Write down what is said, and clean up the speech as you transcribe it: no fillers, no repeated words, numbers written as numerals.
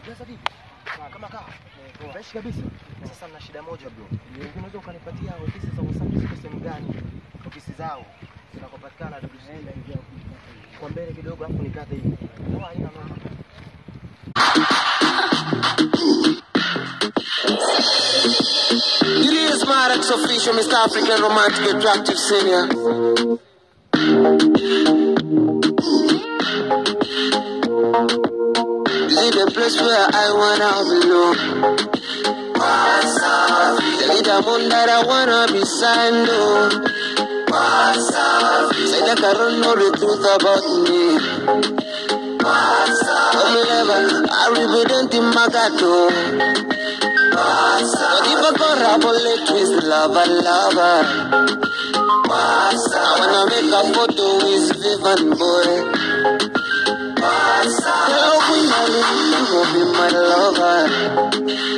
Sasa vipi? Kama kaa. Fresh kabisa. Sasa na shida moja bro. Unaweza ukanipatia ofisi za Wasafi ziko sehemu gani? Ofisi zao zinakopatikana tunaenda hivi kwa mbele kidogo afu nikate hivi. Ndio haina noma. It is Marex official, Mr. African Romantic Attractive Senior. This is the place where I wanna belong. The leader moon that I wanna be signed on. Say that I don't know the truth about me. I represent in Magato. But if I go rabble twist lover. I wanna make a photo with Vivian boy. Hello, Queen, I will be my lover.